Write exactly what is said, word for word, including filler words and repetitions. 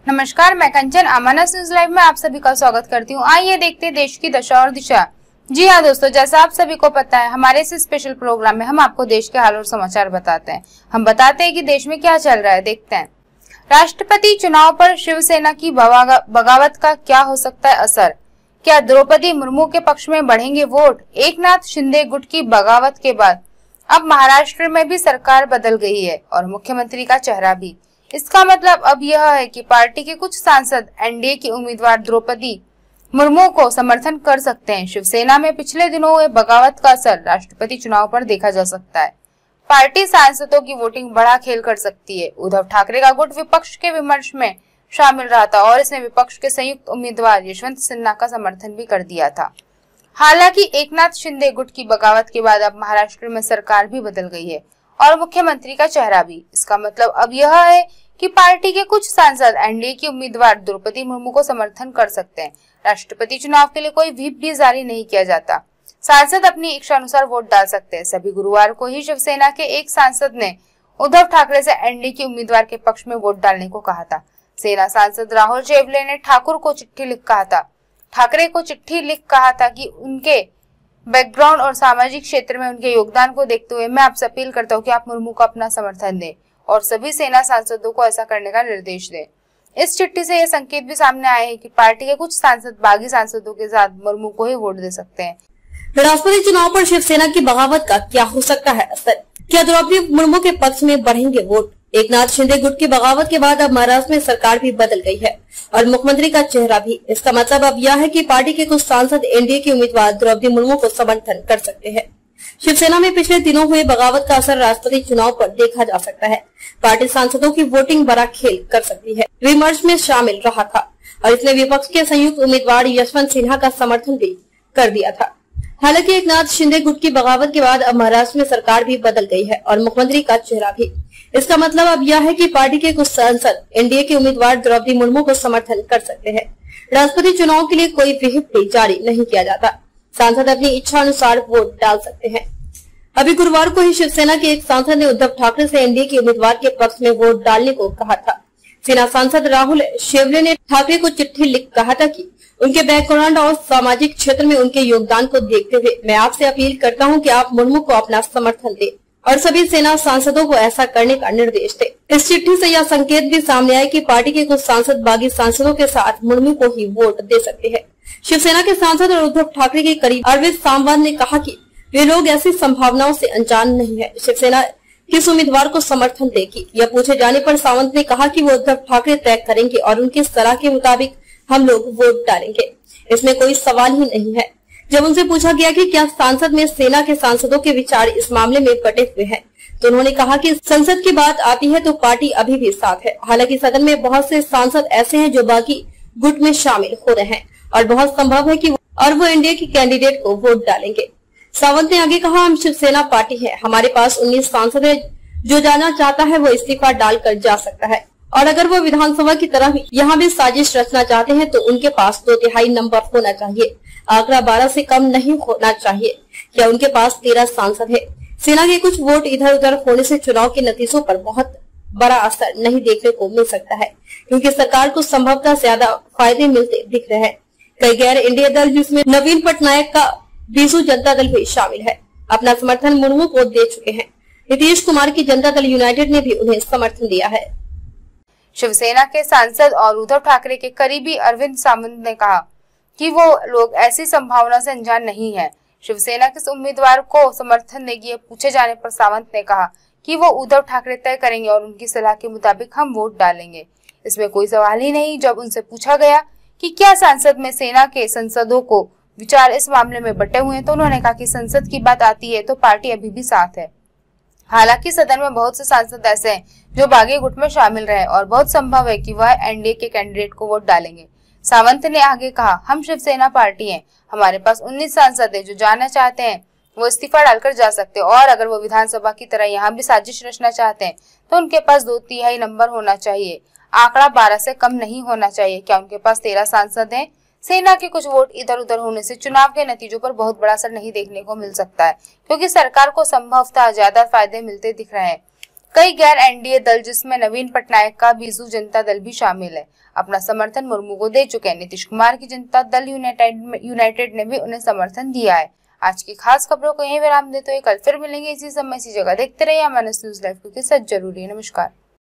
नमस्कार, मैं कंचन अमानस news live में आप सभी का स्वागत करती हूँ। आइए देखते हैं देश की दशा और दिशा। जी हाँ दोस्तों, जैसा आप सभी को पता है, हमारे इस स्पेशल प्रोग्राम में हम आपको देश के हाल और समाचार बताते हैं। हम बताते हैं कि देश में क्या चल रहा है। देखते हैं राष्ट्रपति चुनाव पर शिवसेना की बगावत का क्या हो सकता है असर। क्या द्रौपदी मुर्मू के पक्ष में बढ़ेंगे वोट। एकनाथ शिंदे गुट की बगावत के बाद अब महाराष्ट्र में भी सरकार बदल गई है और मुख्यमंत्री का चेहरा भी। इसका मतलब अब यह है कि पार्टी के कुछ सांसद एनडीए की उम्मीदवार द्रौपदी मुर्मू को समर्थन कर सकते हैं। शिवसेना में पिछले दिनों हुए बगावत का असर राष्ट्रपति चुनाव पर देखा जा सकता है। पार्टी सांसदों की वोटिंग बड़ा खेल कर सकती है। उद्धव ठाकरे का गुट विपक्ष के विमर्श में शामिल रहा था और इसने विपक्ष के संयुक्त उम्मीदवार यशवंत सिन्हा का समर्थन भी कर दिया था। हालांकि एकनाथ शिंदे गुट की बगावत के बाद अब महाराष्ट्र में सरकार भी बदल गई है और मुख्यमंत्री का चेहरा भी। इसका मतलब अब यह है कि पार्टी के कुछ सांसद एनडीए की उम्मीदवार द्रौपदी मुर्मू को समर्थन कर सकते हैं। राष्ट्रपति चुनाव के लिए कोई व्हिप भी जारी नहीं किया जाता। सांसद अपनी इच्छा अनुसार वोट डाल सकते हैं। सभी गुरुवार को ही शिवसेना के एक सांसद ने उद्धव ठाकरे से एनडीए के उम्मीदवार के पक्ष में वोट डालने को कहा था। सेना सांसद राहुल शेवले ने ठाकुर को चिट्ठी लिख कहा था ठाकरे को चिट्ठी लिख कहा था कि उनके बैकग्राउंड और सामाजिक क्षेत्र में उनके योगदान को देखते हुए मैं आपसे अपील करता हूं कि आप मुर्मू को अपना समर्थन दें और सभी सेना सांसदों को ऐसा करने का निर्देश दें। इस चिट्ठी से यह संकेत भी सामने आए हैं कि पार्टी के कुछ सांसद बागी सांसदों के साथ मुर्मू को ही वोट दे सकते हैं। राष्ट्रपति चुनाव पर शिवसेना की बगावत का क्या हो सकता है असर। क्या द्रौपदी मुर्मू के पक्ष में बढ़ेंगे वोट। एकनाथ शिंदे गुट की बगावत के बाद अब महाराष्ट्र में सरकार भी बदल गई है और मुख्यमंत्री का चेहरा भी। इसका मतलब अब यह है कि पार्टी के कुछ सांसद एनडीए के उम्मीदवार द्रौपदी मुर्मू को समर्थन कर सकते हैं। शिवसेना में पिछले दिनों हुए बगावत का असर राष्ट्रपति चुनाव पर देखा जा सकता है। पार्टी सांसदों की वोटिंग बड़ा खेल कर सकती है। विमर्श में शामिल रहा था और इसने विपक्ष के संयुक्त उम्मीदवार यशवंत सिन्हा का समर्थन भी कर दिया था। हालांकि एकनाथ शिंदे गुट की बगावत के बाद अब महाराष्ट्र में सरकार भी बदल गई है और मुख्यमंत्री का चेहरा भी। इसका मतलब अब यह है कि पार्टी के कुछ सांसद एनडीए के उम्मीदवार द्रौपदी मुर्मू को समर्थन कर सकते हैं। राष्ट्रपति चुनाव के लिए कोई व्हिप भी जारी नहीं किया जाता। सांसद अपनी इच्छा अनुसार वोट डाल सकते हैं। अभी गुरुवार को ही शिवसेना के एक सांसद ने उद्धव ठाकरे से एनडीए के उम्मीदवार के पक्ष में वोट डालने को कहा था। सेना सांसद राहुल शेवले ने ठाकरे को चिट्ठी लिख कहा था कि उनके बैकग्राउंड और सामाजिक क्षेत्र में उनके योगदान को देखते हुए मैं आपसे अपील करता हूं कि आप मुर्मू को अपना समर्थन दें और सभी सेना सांसदों को ऐसा करने का निर्देश दें। इस चिट्ठी से यह संकेत भी सामने आया कि पार्टी के कुछ सांसद बागी सांसदों के साथ मुर्मू को ही वोट दे सकते हैं। शिवसेना के सांसद और उद्धव ठाकरे के करीब अरविंद सावंत ने कहा कि वे लोग ऐसी संभावनाओं से अनजान नहीं है। शिवसेना किस उम्मीदवार को समर्थन देगी, यह पूछे जाने पर सावंत ने कहा कि वो उद्धव ठाकरे तय करेंगे और उनकी सलाह के मुताबिक हम लोग वोट डालेंगे। इसमें कोई सवाल ही नहीं है। जब उनसे पूछा गया कि क्या सांसद में सेना के सांसदों के विचार इस मामले में बटे हुए हैं, तो उन्होंने कहा कि संसद की बात आती है तो पार्टी अभी भी साथ है। हालांकि सदन में बहुत से सांसद ऐसे हैं जो बाकी गुट में शामिल हो रहे हैं और बहुत संभव है कि और वो एनडीए के कैंडिडेट को वोट डालेंगे। सावंत ने आगे कहा, हम शिवसेना पार्टी है, हमारे पास उन्नीस सांसद है। जो जाना चाहता है वो इस्तीफा डालकर जा सकता है और अगर वो विधानसभा की तरह यहाँ भी साजिश रचना चाहते हैं तो उनके पास दो तिहाई नंबर होना चाहिए। आंकड़ा बारह से कम नहीं होना चाहिए। क्या उनके पास तेरह सांसद है। सेना के कुछ वोट इधर उधर होने से चुनाव के नतीजों पर बहुत बड़ा असर नहीं देखने को मिल सकता है, क्योंकि सरकार को संभवतः ज्यादा फायदे मिलते दिख रहे हैं। कई गैर इंडिया दल जिसमें नवीन पटनायक का बीजू जनता दल भी शामिल है, अपना समर्थन मुर्मू को दे चुके हैं। नीतीश कुमार की जनता दल यूनाइटेड ने भी उन्हें समर्थन दिया है। शिवसेना के सांसद और उद्धव ठाकरे के करीबी अरविंद सावंत ने कहा कि वो लोग ऐसी संभावना से अनजान नहीं है। शिवसेना किस उम्मीदवार को समर्थन देगी, ये पूछे जाने पर सावंत ने कहा कि वो उद्धव ठाकरे तय करेंगे और उनकी सलाह के मुताबिक हम वोट डालेंगे। इसमें कोई सवाल ही नहीं। जब उनसे पूछा गया कि क्या सांसद में सेना के सांसदों को विचार इस मामले में बटे हुए हैं, तो उन्होंने कहा कि संसद की बात आती है तो पार्टी अभी भी साथ है। हालांकि सदन में बहुत से सांसद ऐसे हैं जो बागी गुट में शामिल रहे और बहुत संभव है कि वह एनडीए के कैंडिडेट को वोट डालेंगे। सावंत ने आगे कहा, हम शिवसेना पार्टी हैं, हमारे पास उन्नीस सांसद हैं। जो जाना चाहते हैं वो इस्तीफा डालकर जा सकते हैं और अगर वो विधानसभा की तरह यहाँ भी साजिश रचना चाहते हैं तो उनके पास दो तिहाई नंबर होना चाहिए। आंकड़ा बारह से कम नहीं होना चाहिए। क्या उनके पास तेरह सांसद हैं। सेना के कुछ वोट इधर उधर होने से चुनाव के नतीजों पर बहुत बड़ा असर नहीं देखने को मिल सकता है, क्योंकि सरकार को संभवतः ज्यादा फायदे मिलते दिख रहे हैं। कई गैर एनडीए दल जिसमें नवीन पटनायक का बीजू जनता दल भी शामिल है, अपना समर्थन मुर्मू को दे चुके हैं। नीतीश कुमार की जनता दल यूनाइटेड यूनाइटेड ने भी उन्हें समर्थन दिया है। आज की खास खबरों को यहीं विराम देते हुए कल फिर मिलेंगे इसी समय इसी जगह। देखते रहिए अमरस न्यूज लाइव, क्योंकि सच जरूरी है। नमस्कार।